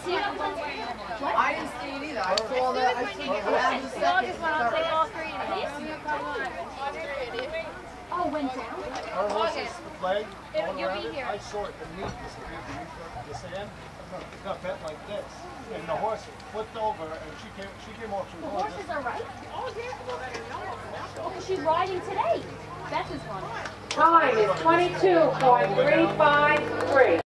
see it? What? I didn't see it either. I saw that. I see it. We all just went on to take all three of these. Oh, went down? Our horse's leg, You'll be here. I saw it beneath the sand. It got bent like this. And the horse flipped over and she came off. The horses are right? Oh, yeah. Oh, she's riding today. Beth is running. Time is 22.353.